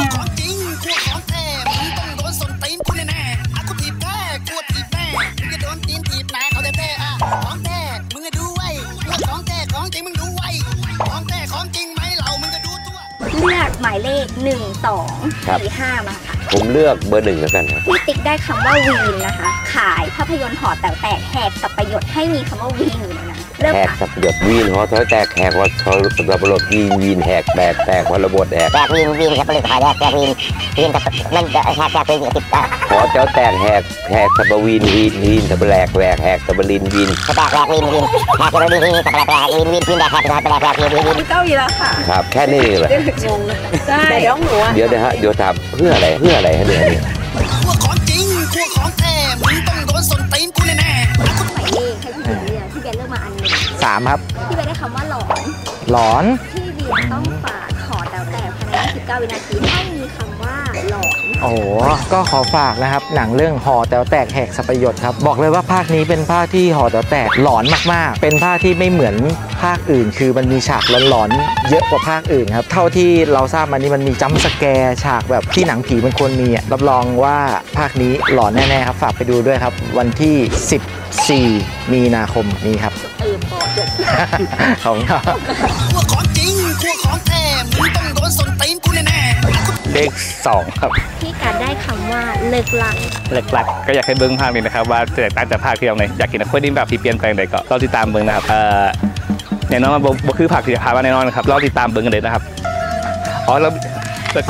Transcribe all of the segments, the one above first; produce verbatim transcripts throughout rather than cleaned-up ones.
ของจริงกลัวของแท้มึงต้องโดนส้นตีนกูแน่ๆอ่ะกูถีบแท้กลัวถีบแม่มึงจะโดนตีนถีบหนาเขาแท้ๆอ่ะของแท้มึงจะดูไว้กลัวของแท้ของจริงมึงดูไว้ของแท้ของจริงไหมเรามึงจะดูตัวเลือกหมายเลขหนึ่งสองสี่ห้ามาค่ะผมเลือกเบอร์หนึ่งแล้วกันครับพี่ติ๊กได้คำว่าวีนนะคะขายภาพยนตร์หอแต๋วแตกแหกสับประโยชน์ให้มีคำว่าวีนอยู่ในนั้นแหกสับประโยชน์วีนหอแต๋วแตกแหกว่าเขาสับประโยชน์วีนวีนแหกแตกแตกวันระบดแหกแตกวีนวีนสับประโยชน์หอแตกแตกวีนวีนสับมันแหกแตกวีนติดหอแต๋วแตกแหกแหกสับวีนวีนวีนสับแหลกแหวกแหกสับลินวีนแตกแหลกวีนวีนแหกสับลินวีนสับแหลกแหลกวีนวีนวีนแหกแหกสับแหลกแหลกวีนวีนเก้าอีแล้วค่ะครับแค่นี้เลยงงเลยใช่เดี๋ยวหนูเดี๋ยวนะฮะเดี๋ยวถามเพื่ออะไรเพื่ออะไรฮะเนี่ยกลัวของจริงกลัวของแท้มึงต้องโดนส้นตีนกูแน่ๆหมายเลขให้พี่เบียร์พี่เบียร์เลือกมาอันหนึ่งสามครับพี่เบียร์ได้คำว่าหลอนหลอนพี่เบียร์ต้องฝากหอแต๋วแตกภายในสิบเก้าวินาทีให้มีคำว่าหลอนโอ้โหก็ขอฝากนะครับหนังเรื่องหอแต๋วแตกแหกสับประโยชน์ครับบอกเลยว่าภาคนี้เป็นภาคที่หอแต๋วแตกหลอนมากๆเป็นภาคที่ไม่เหมือนภาคอื่นคือมันมีฉากหลอนๆเยอะกว่าภาคอื่นครับเท่าที่เราทราบมานี่มันมีจัมป์สแกร์ฉากแบบที่หนังผีมันควรมีรับรองว่าภาคนี้หลอนแน่ๆครับฝากไปดูด้วยครับวันที่สิบสี่มีนาคมนี้ครับเออพอจบของครับกลัวของจริงกลัวของแท้มึงต้องโดนส้นตีนกูแน่ๆเลขสองครับพี่การได้คำว่าเลิกลักเลิกลักก็อยากให้เบิ้งภาคนี้นะครับว่าจะแตกต่างจากภาคที่เราไงอยากกินคนดิ้นแบบที่เปลี่ยนแปลงใดก็เราติดตามเบิ้งนะครับเอ่อแน่นอนว่าบ่คือภาคที่พาว่าแน่นอนครับเราติดตามเบิ้งกันเลยนะครับอ๋อเราเลิก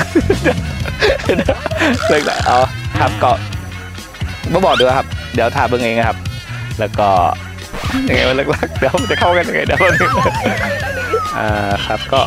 เลิกอ๋อครับก็บ่บอกด้วยครับเดี๋ยวถามเบิ้งเองครับแล้วก็ยังไงว่าเลิกลักเดี๋ยวมันจะเข้ากันยังไงเดี๋ยวอ่าครับก็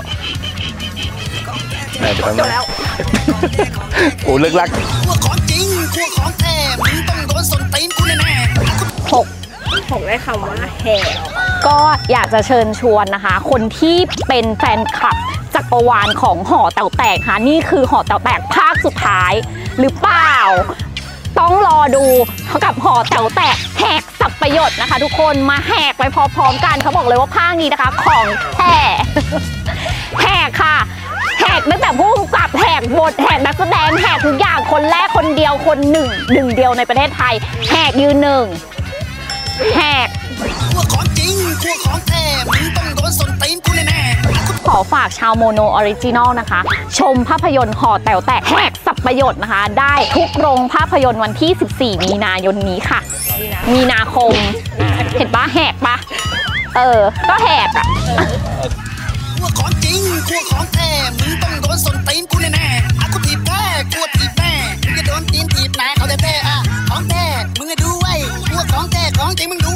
ได้จะทำแล้วโอ้เลิกลักกลัวของจริงกลัวของแท้มึงต้องโดนส้นตีนกูแน่ๆหกหกได้คำว่าแหกก็อยากจะเชิญชวนนะคะคนที่เป็นแฟนคลับจักรวาลของหอแต๋วแตกค่ะนี่คือหอแต๋วแตกภาคสุดท้ายหรือเปล่าต้องรอดูกับหอแต๋วแตกแหกสับประโยชน์นะคะทุกคนมาแหกไปพร้อมๆกันเขาบอกเลยว่าภาคนี้นะคะของแท้แหกค่ะแหกตั้งแต่ผู้กำกับแหกบทแหกนักแสดงแหกทุกอย่างคนแรกคนเดียวคนหนึ่งหนึ่งเดียวในประเทศไทยแหกยืนหนึ่งแหกกลัวของจริงกลัวของแท้มึงต้องโดนส้นตีนกูแน่ๆขอฝากชาวโมโนออริจินอลนะคะชมภาพยนตร์หอแต๋วแตกแหกสับประโยชน์นะคะได้ทุกโรงภาพยนตร์วันที่สิบสี่มีนายนนี้ค่ะมีนาคมเห็นปะแหกปะเออก็แหกอ่ะกลัวของจริงกลัวของแท้มึงต้องโดนส้นตีนกูแน่ๆอ่ะกูถีบแท้กลัวถีบแม่มึงจะโดนตีนถีบหนาเขาแท้ๆอ่ะของแท้มึงจะดูไว้กลัวของแท้ของจริงมึงดู